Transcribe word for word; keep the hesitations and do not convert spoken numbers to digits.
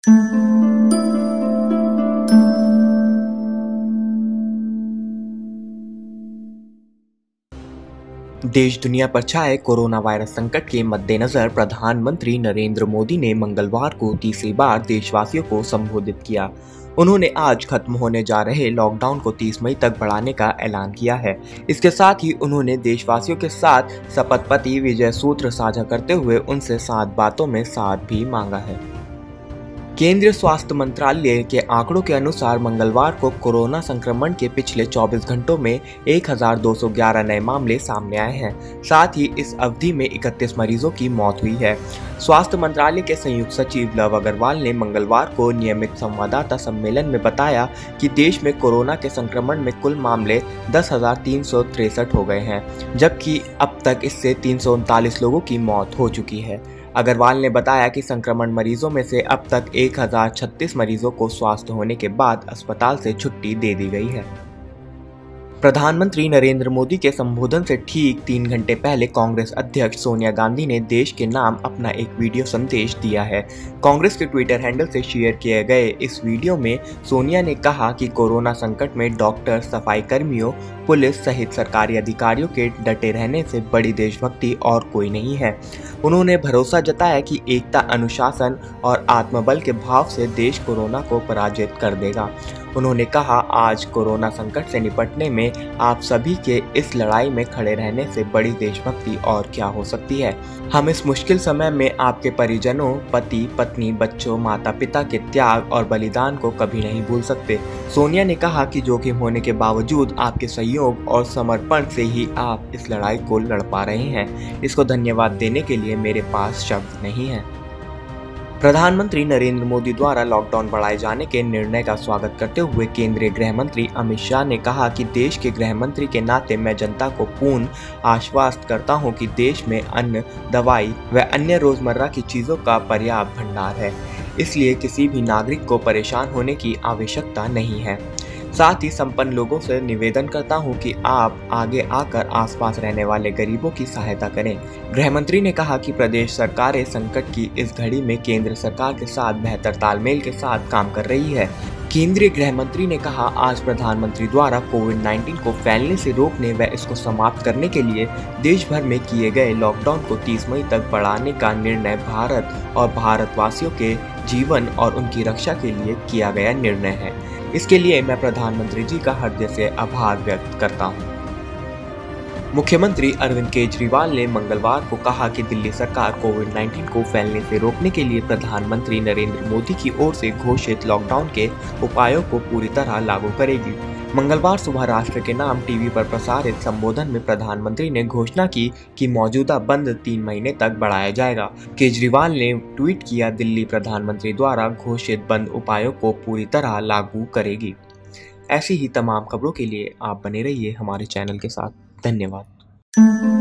देश दुनिया पर छाए कोरोना वायरस संकट के मद्देनजर प्रधानमंत्री नरेंद्र मोदी ने मंगलवार को तीसरी बार देशवासियों को संबोधित किया। उन्होंने आज खत्म होने जा रहे लॉकडाउन को तीस मई तक बढ़ाने का ऐलान किया है। इसके साथ ही उन्होंने देशवासियों के साथ शपथपति विजय सूत्र साझा करते हुए उनसे सात बातों में साथ भी मांगा है। केंद्रीय स्वास्थ्य मंत्रालय के आंकड़ों के अनुसार मंगलवार को कोरोना संक्रमण के पिछले चौबीस घंटों में एक हज़ार दो सौ ग्यारह नए मामले सामने आए हैं। साथ ही इस अवधि में इकतीस मरीजों की मौत हुई है। स्वास्थ्य मंत्रालय के संयुक्त सचिव लव अग्रवाल ने मंगलवार को नियमित संवाददाता सम्मेलन में बताया कि देश में कोरोना के संक्रमण में कुल मामले दस हजार तीन सौ तिरसठ हो गए हैं, जबकि अब तक इससे तीन सौ उनतालीस लोगों की मौत हो चुकी है। अग्रवाल ने बताया कि संक्रमण मरीजों में से अब तक एक हज़ार छत्तीस मरीजों को स्वस्थ होने के बाद अस्पताल से छुट्टी दे दी गई है। प्रधानमंत्री नरेंद्र मोदी के संबोधन से ठीक तीन घंटे पहले कांग्रेस अध्यक्ष सोनिया गांधी ने देश के नाम अपना एक वीडियो संदेश दिया है। कांग्रेस के ट्विटर हैंडल से शेयर किए गए इस वीडियो में सोनिया ने कहा कि कोरोना संकट में डॉक्टर, सफाई कर्मियों, पुलिस सहित सरकारी अधिकारियों के डटे रहने से बड़ी देशभक्ति और कोई नहीं है। उन्होंने भरोसा जताया कि एकता, अनुशासन और आत्मबल के भाव से देश कोरोना को पराजित कर देगा। उन्होंने कहा, आज कोरोना संकट से निपटने में आप सभी के इस लड़ाई में खड़े रहने से बड़ी देशभक्ति और क्या हो सकती है। हम इस मुश्किल समय में आपके परिजनों, पति, पत्नी, बच्चों, माता पिता के त्याग और बलिदान को कभी नहीं भूल सकते। सोनिया ने कहा कि जोखिम होने के बावजूद आपके सहयोग और समर्पण से ही आप इस लड़ाई को लड़ पा रहे हैं। इसको धन्यवाद देने के लिए मेरे पास शब्द नहीं है। प्रधानमंत्री नरेंद्र मोदी द्वारा लॉकडाउन बढ़ाए जाने के निर्णय का स्वागत करते हुए केंद्रीय गृह मंत्री अमित शाह ने कहा कि देश के गृह मंत्री के नाते मैं जनता को पूर्ण आश्वस्त करता हूं कि देश में अन्न, दवाई व अन्य रोजमर्रा की चीजों का पर्याप्त भंडार है, इसलिए किसी भी नागरिक को परेशान होने की आवश्यकता नहीं है। साथ ही संपन्न लोगों से निवेदन करता हूं कि आप आगे आकर आसपास रहने वाले गरीबों की सहायता करें। गृह मंत्री ने कहा कि प्रदेश सरकारें संकट की इस घड़ी में केंद्र सरकार के साथ बेहतर तालमेल के साथ काम कर रही है। केंद्रीय गृह मंत्री ने कहा, आज प्रधानमंत्री द्वारा कोविड उन्नीस को फैलने से रोकने व इसको समाप्त करने के लिए देश भर में किए गए लॉकडाउन को तीस मई तक बढ़ाने का निर्णय भारत और भारतवासियों के जीवन और उनकी रक्षा के लिए किया गया निर्णय है। इसके लिए मैं प्रधानमंत्री जी का हृदय से आभार व्यक्त करता हूं। मुख्यमंत्री अरविंद केजरीवाल ने मंगलवार को कहा कि दिल्ली सरकार कोविड उन्नीस को फैलने से रोकने के लिए प्रधानमंत्री नरेंद्र मोदी की ओर से घोषित लॉकडाउन के उपायों को पूरी तरह लागू करेगी। मंगलवार सुबह राष्ट्र के नाम टीवी पर प्रसारित संबोधन में प्रधानमंत्री ने घोषणा की कि मौजूदा बंद तीन महीने तक बढ़ाया जाएगा। केजरीवाल ने ट्वीट किया, दिल्ली प्रधानमंत्री द्वारा घोषित बंद उपायों को पूरी तरह लागू करेगी। ऐसी ही तमाम खबरों के लिए आप बने रहिए हमारे चैनल के साथ। धन्यवाद।